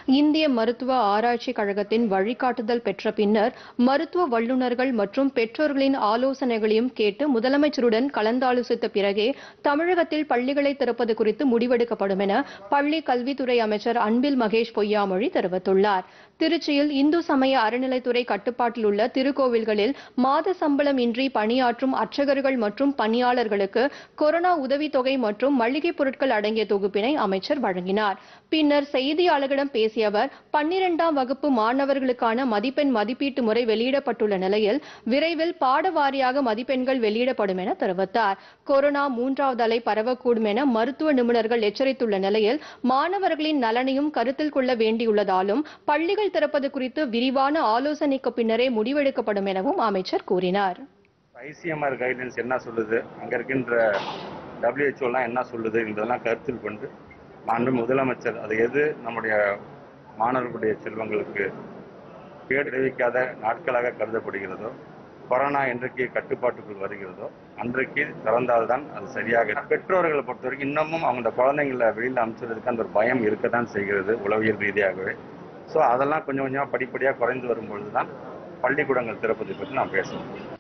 இந்திய மருத்துவ ஆராய்ச்சி கழகத்தின் வழிகாட்டுதல் பெற்ற பின்னர் மருத்துவ வல்லுநர்கள் மற்றும் பெற்றோர்களின் ஆலோசனைகளையும் கேட்டு முதலமைச்சருடன் கலந்தாலோசித்த பிறகே தமிழகத்தில் பள்ளிகளை திறப்பது குறித்து முடிவெடுக்கப்படும் என பள்ளி கல்வித்துறை அமைச்சர் அன்பில் மகேஷ் பொய்யாமொழி தெரிவித்துள்ளார். திருச்சியில் இந்து சமய அறநிலைத்துறை கட்டுப்பாட்டில் உள்ள திருக்கோவில்களில் மாத சம்பளம் இன்றி பணியாற்றும் அர்ச்சகர்கள் மற்றும் பணியாளர்களுக்கு கொரோனா உதவித்தொகை மற்றும் மளிகைப் பொருட்கள் அடங்கிய தொகுப்பினை அமைச்சர் வழங்கினார். பின்னர் செய்தியாளர்களிடம் பேசிய அவர் 12ஆம் வகுப்பு மாணவர்களுக்கான மதிப்பெண் மதிப்பீட்டு முறை வெளியிடப்பட்டுள்ள நிலையில் விரைவில் பாடவாரியாக மதிப்பெண்கள் வெளியிடப்படும் என தெரிவித்தார். கொரோனா 3வது அலை பரவக்கூடும் என மருத்துவ நிபுணர்கள் எச்சரித்துள்ள நிலையில் மாணவர்களின் நலனையும் கருத்தில் கொள்ள வேண்டியுள்ளதாலும் பள்ளிகள் திறப்பது குறித்து விரிவான ஆலோசனைக்கு பின்னரே முடிவெடுக்கப்படும் எனவும் அமைச்சர் கூறினார். ஐசிஎம்ஆர் கைட்லைன்ஸ் என்ன சொல்லுது, அங்க இருக்கின்ற WHO என்ன சொல்லுது என்பதெல்லாம் கருத்தில் கொண்டு மாண்பு முதலமைச்சர் அது எது நம்முடைய மாணவர்களுடைய செல்வங்களுக்கு கேடு விளைவிக்காத நாட்களாக கருதப்படுகிறதோ, கொரோனா என்றைக்கு கட்டுப்பாட்டுக்குள் வருகிறதோ அன்றைக்கு திறந்தால்தான் அது சரியாக. பெற்றோர்களை பொறுத்தவரைக்கும் இன்னமும் அவங்க குழந்தைங்களை வெளியில் அனுப்பிச்சதுக்கு அந்த ஒரு பயம் இருக்கத்தான் செய்கிறது உளவியல் ரீதியாகவே. ஸோ அதெல்லாம் கொஞ்சம் கொஞ்சமாக படிப்படியாக குறைந்து வரும்பொழுது தான் பள்ளிக்கூடங்கள் திறப்பதை பற்றி நாம் பேசணும்.